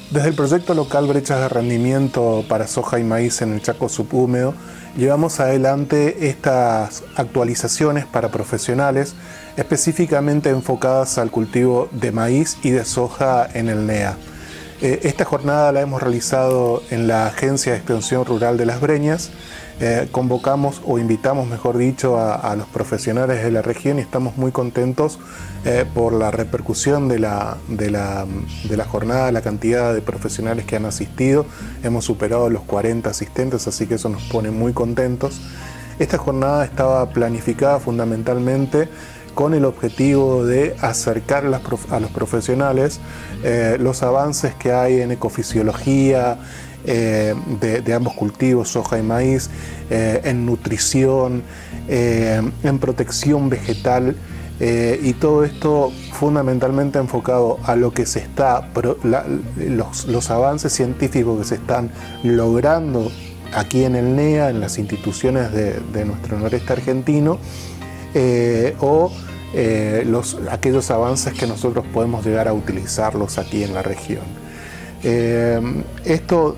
Desde el proyecto local Brechas de Rendimiento para Soja y Maíz en el Chaco Subhúmedo, llevamos adelante estas actualizaciones para profesionales específicamente enfocadas al cultivo de maíz y de soja en el NEA. Esta jornada la hemos realizado en la Agencia de Extensión Rural de Las Breñas. Convocamos o invitamos, mejor dicho, a los profesionales de la región y estamos muy contentos por la repercusión de la jornada, la cantidad de profesionales que han asistido. Hemos superado los 40 asistentes, así que eso nos pone muy contentos. Esta jornada estaba planificada fundamentalmente con el objetivo de acercar a los profesionales los avances que hay en ecofisiología, de ambos cultivos, soja y maíz, en nutrición, en protección vegetal, y todo esto fundamentalmente enfocado a lo que se está, los avances científicos que se están logrando aquí en el NEA, en las instituciones de nuestro noreste argentino, aquellos avances que nosotros podemos llegar a utilizarlos aquí en la región. Esto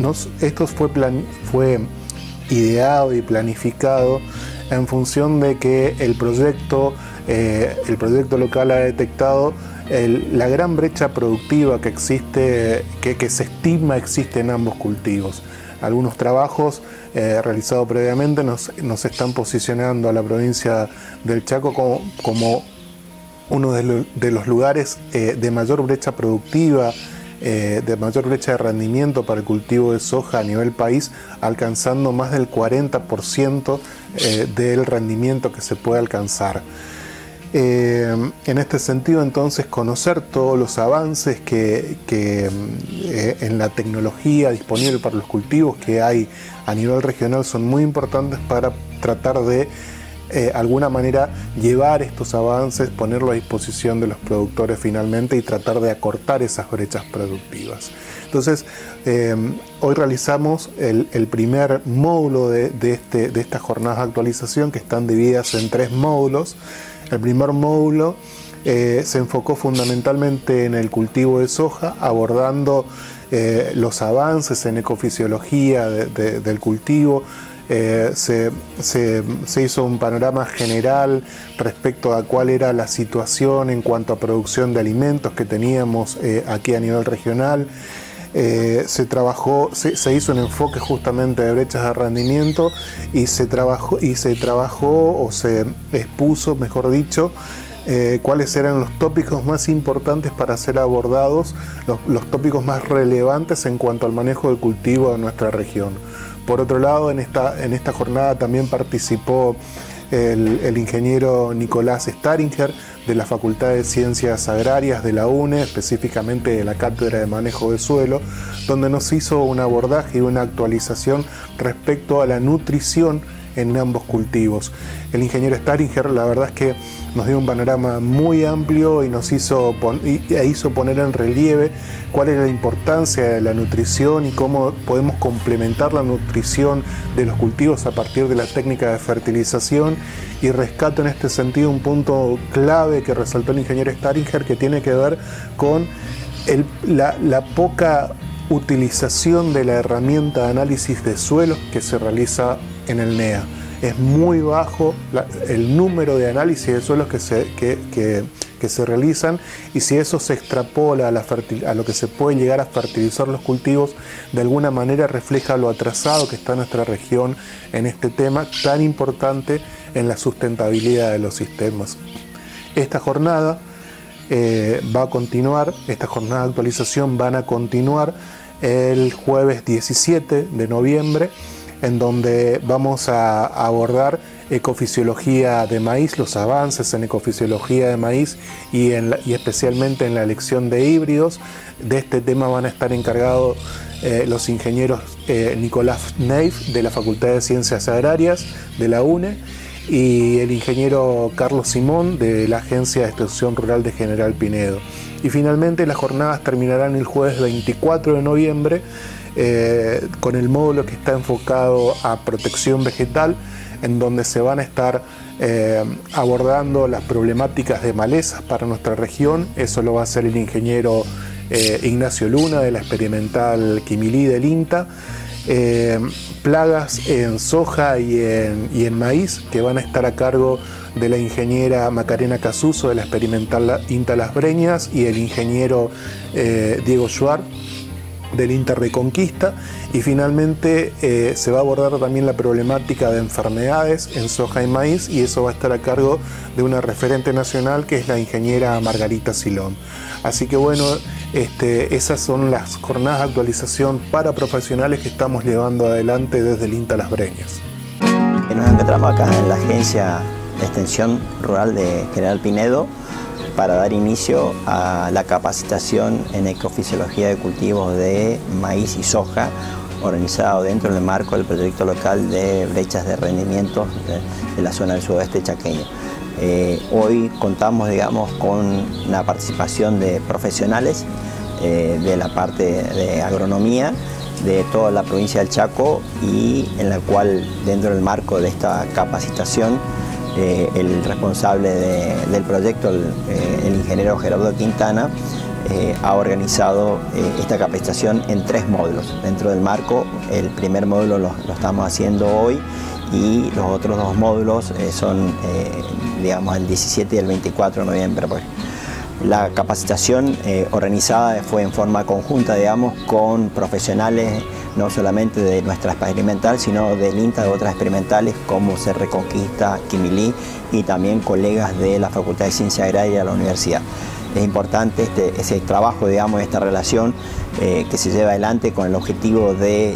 fue ideado y planificado en función de que el proyecto local ha detectado la gran brecha productiva que existe, que se estima existe en ambos cultivos. Algunos trabajos realizados previamente nos están posicionando a la provincia del Chaco como uno de los lugares de mayor brecha productiva, de mayor brecha de rendimiento para el cultivo de soja a nivel país, alcanzando más del 40% del rendimiento que se puede alcanzar. En este sentido, entonces, conocer todos los avances que en la tecnología disponible para los cultivos que hay a nivel regional son muy importantes para tratar de alguna manera llevar estos avances, ponerlo a disposición de los productores finalmente y tratar de acortar esas brechas productivas. Entonces, hoy realizamos el primer módulo de estas jornadas de actualización, que están divididas en 3 módulos. El primer módulo se enfocó fundamentalmente en el cultivo de soja, abordando los avances en ecofisiología del cultivo. Se hizo un panorama general respecto a cuál era la situación en cuanto a producción de alimentos que teníamos aquí a nivel regional. Se hizo un enfoque justamente de brechas de rendimiento y se trabajó o se expuso, mejor dicho, cuáles eran los tópicos más importantes para ser abordados, los tópicos más relevantes en cuanto al manejo del cultivo de nuestra región. Por otro lado, en esta jornada también participó el ingeniero Nicolás Staringer de la Facultad de Ciencias Agrarias de la UNE, específicamente de la Cátedra de Manejo de Suelo, donde nos hizo un abordaje y una actualización respecto a la nutrición en ambos cultivos. El ingeniero Staringer, la verdad es que nos dio un panorama muy amplio y nos hizo poner en relieve cuál es la importancia de la nutrición y cómo podemos complementar la nutrición de los cultivos a partir de la técnica de fertilización. Y rescato en este sentido un punto clave que resaltó el ingeniero Staringer, que tiene que ver con la poca utilización de la herramienta de análisis de suelos que se realiza en el NEA. Es muy bajo el número de análisis de suelos que se realizan, y si eso se extrapola a lo que se puede llegar a fertilizar los cultivos, de alguna manera refleja lo atrasado que está nuestra región en este tema tan importante en la sustentabilidad de los sistemas. Esta jornada va a continuar, estas jornadas de actualización van a continuar el jueves 17 de noviembre, en donde vamos a abordar ecofisiología de maíz, los avances en ecofisiología de maíz y especialmente en la elección de híbridos. De este tema van a estar encargados los ingenieros Nicolás Neif de la Facultad de Ciencias Agrarias de la UNE y el ingeniero Carlos Simón de la Agencia de Extensión Rural de General Pinedo. Y finalmente las jornadas terminarán el jueves 24 de noviembre con el módulo que está enfocado a protección vegetal, en donde se van a estar abordando las problemáticas de malezas para nuestra región. Eso lo va a hacer el ingeniero Ignacio Luna de la experimental Quimilí del INTA, plagas en soja y en maíz, que van a estar a cargo de la ingeniera Macarena Casuso de la experimental INTA Las Breñas y el ingeniero Diego Schwartz del INTA Reconquista. Y finalmente se va a abordar también la problemática de enfermedades en soja y maíz, y eso va a estar a cargo de una referente nacional que es la ingeniera Margarita Silón. Así que bueno, esas son las jornadas de actualización para profesionales que estamos llevando adelante desde el INTA Las Breñas. Nos encontramos acá en la Agencia de Extensión Rural de General Pinedo para dar inicio a la capacitación en ecofisiología de cultivos de maíz y soja, organizado dentro del marco del proyecto local de brechas de rendimiento de la zona del sudoeste chaqueño. Hoy contamos, digamos, con la participación de profesionales de la parte de agronomía de toda la provincia del Chaco, y en la cual, dentro del marco de esta capacitación, el responsable del proyecto, el ingeniero Gerardo Quintana, ha organizado esta capacitación en 3 módulos. Dentro del marco, el primer módulo lo estamos haciendo hoy, y los otros 2 módulos son, digamos, el 17 y el 24 de noviembre. Pues. La capacitación organizada fue en forma conjunta, digamos, con profesionales no solamente de nuestra experimental, sino del INTA, de otras experimentales como Reconquista, Quimilí, y también colegas de la Facultad de Ciencia Agraria de la universidad. Es importante ese trabajo, digamos, esta relación que se lleva adelante con el objetivo de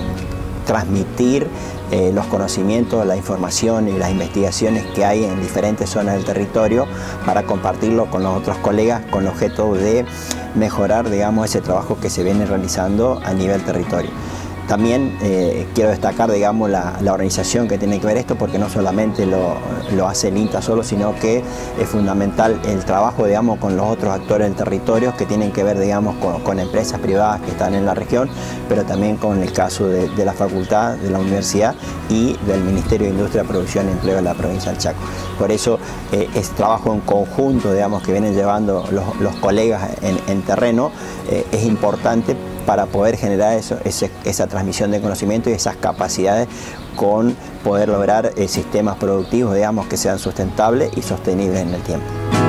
transmitir los conocimientos, la información y las investigaciones que hay en diferentes zonas del territorio, para compartirlo con los otros colegas con el objeto de mejorar, digamos, ese trabajo que se viene realizando a nivel territorio. También quiero destacar, digamos, la organización que tiene que ver esto, porque no solamente lo hace el INTA solo, sino que es fundamental el trabajo, digamos, con los otros actores del territorio que tienen que ver, digamos, con empresas privadas que están en la región, pero también con el caso de la facultad, de la universidad y del Ministerio de Industria, Producción y Empleo de la provincia del Chaco. Por eso ese trabajo en conjunto, digamos, que vienen llevando los colegas en terreno es importante para poder generar esa transmisión de conocimiento y esas capacidades, con poder lograr sistemas productivos, digamos, que sean sustentables y sostenibles en el tiempo.